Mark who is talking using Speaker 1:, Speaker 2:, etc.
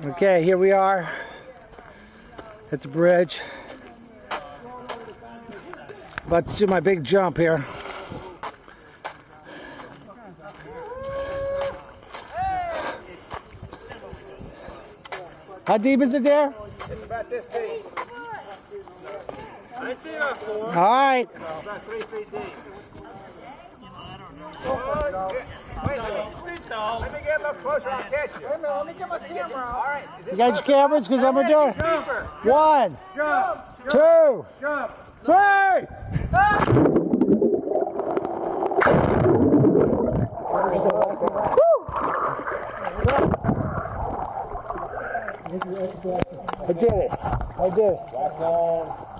Speaker 1: Okay, here we are at the bridge. About to do my big jump here. How deep is it there?
Speaker 2: It's about this deep. I see that for.
Speaker 1: All right.
Speaker 2: It's about 3 feet deep. Wait a minute. Let me get a little closer. I'll catch you. Wait a minute. Let me get my camera out. All right.
Speaker 1: You got your cameras? Because I'm going to do it.
Speaker 2: Jump.
Speaker 1: 1,
Speaker 2: Jump.
Speaker 1: 2,
Speaker 2: Jump.
Speaker 1: 3. I did it.